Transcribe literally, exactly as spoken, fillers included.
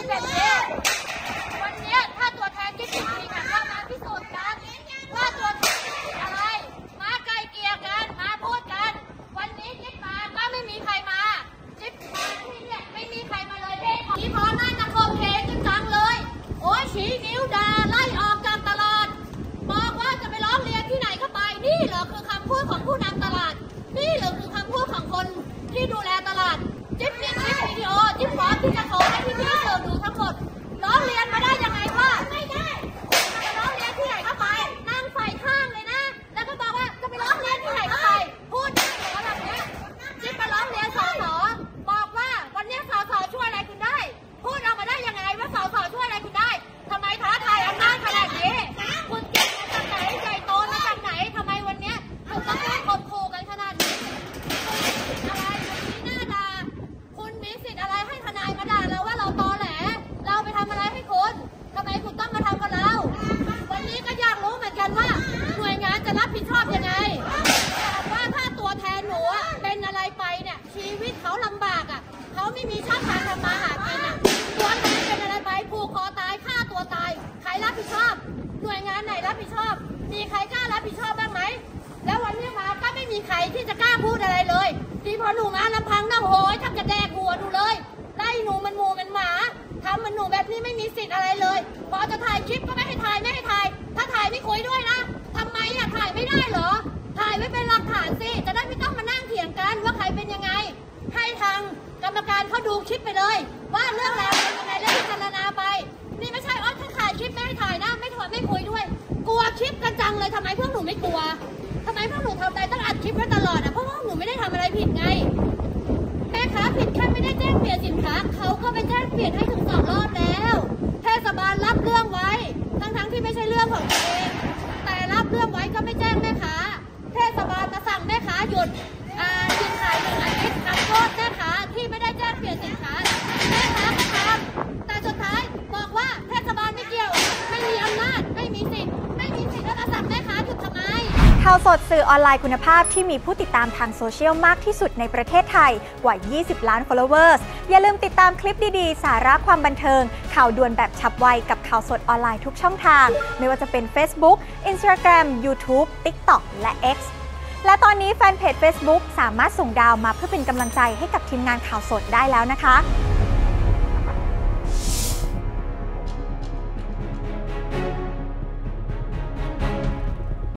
เป็นแบบนี้วันนี้ถ้าตัวแทนที่ผิดจริงอ่ะก็มาพิสูจน์กันว่าตัวแทนผิดอะไรมาไกลเกลี่ยกันมาพูดกันวันนี้จิ๊บมาก็ไม่มีใครมาจิ๊บมาที่เนี่ยไม่มีใครมาเลยที่พอหน้าตะโกนเพลงจังเลยโอ้ยชี้นิ้วด่าไล่ออกจากตลาดบอกว่าจะไปร้องเรียนที่ไหนก็ไปนี่เหรอคือคำพูดของผู้นำตลาดนี่เหรอคือคำพูดของคนที่ดูแลตลาดจิ๊บมีคลิปวิดีโอจิ๊บพร้อมที่จะโชว์ให้พี่ๆสื่อดูทั้งหมดร้องเรียนมาได้ยังไงว่าไม่ได้จะร้องเรียนที่ไหนก็ไปนั่งไฟข้างเลยนะแล้วก็บอกว่าจะไปร้องเรียนที่ไหนก็ไปพูดได้เหรอแบบนี้จิ๊บไปร้องเรียนสสบอกว่าวันนี้สสช่วยอะไรคุณได้พูดออกมาได้ยังไงว่าสสช่วยอะไรคุณได้ทำไมท้าทายอำนาจขนาดนี้คุณเก็บมาจากไหนใหญ่โตมาจากไหนทำไมวันนี้คุณต้องพูดข่มขู่กันขนาดนี้อะไรวันนี้หน้าด่าคุณมีสิทธิ์อะไรให้ทนายมาด่าเราว่าเราตอแหลเราไปทำอะไรให้คุณทำไมคุณต้องมาทำกับเราวันนี้ก็อยากรู้เหมือนกันว่าหน่วยงานจะรับผิดชอบยังไงว่าถ้าตัวแทนหนูเป็นอะไรไปเนี่ยชีวิตเขาลำบากอ่ะเขาไม่มีช่องทางทำมาหากินอ่ะตัวแทนเป็นอะไรไปผูกคอตายฆ่าตัวตายใครรับผิดชอบหน่วยงานไหนรับผิดชอบมีใครกล้ารับผิดชอบบ้างไหมแล้ววันนี้มาก็ไม่มีใครที่จะกล้าพูดอะไรเลยทีพอหนูมาลำพังนั่งโหยทำกระแดกหัวดูเลยไล่หนูมันหมูมันหมาทำมันหนูแบบนี้ไม่มีสิทธิ์อะไรเลยพอจะถ่ายคลิปก็ไม่ให้ถ่ายไม่ให้ถ่ายถ้าถ่ายไม่คุยด้วยนะทำไมอะถ่ายไม่ได้เหรอถ่ายไว้เป็นหลักฐานสิจะได้ไม่ต้องมานั่งเถียงกันว่าใครเป็นยังไงให้ทางกรรมการเขาดูคลิปไปเลยว่าเรื่องราวเป็นยังไงแล้วพิจารณาไปนี่ไม่ใช่อ๋อถ้าถ่ายคลิปไม่ให้ถ่ายนะไม่ถอดไม่คุยด้วยกลัวคลิปกันจังเลยทำไมพวกหนูไม่กลัวทำไมพวกหนูทำอะไรต้องอัดคลิปไว้ตลอดอ่ะเพราะว่าหนูไม่ได้ทำอะไรผิดไงแม่ค้าผิดแค่ไม่ได้แจ้งเปลี่ยนสินค้าเขาก็ไปแจ้งเปลี่ยนให้ถึงสองรอบแล้วเทศบาลรับเรื่องไว้ทั้งๆที่ไม่ใช่เรื่องของตัวเองแต่รับเรื่องไว้ก็ไม่แจ้งแม่ค้าเทศบาลมาสั่งแม่ค้าหยุดอ่าหยุดขายหนึ่งอาทิตย์ทำโทษแม่ค้าที่ไม่ได้แจ้งเปลี่ยนสินค้าแม่ค้าก็ทำแต่สุดท้ายบอกว่าเทศบาลไม่เกี่ยวไม่มีอำนาจไม่มีสิทธิ์ไม่มีสิทธิ์แล้วจะสั่งแม่ค้าหยุดทำไมข่าวสดสื่อออนไลน์คุณภาพที่มีผู้ติดตามทางโซเชียลมากที่สุดในประเทศไทยกว่ายี่สิบล้าน followers อย่าลืมติดตามคลิปดีๆสาระความบันเทิงข่าวด่วนแบบฉับไวกับข่าวสดออนไลน์ทุกช่องทางไม่ว่าจะเป็น Facebook Instagram YouTube TikTok และ X และตอนนี้แฟนเพจ Facebook สามารถส่งดาวมาเพื่อเป็นกำลังใจให้กับทีมงานข่าวสดได้แล้วนะคะ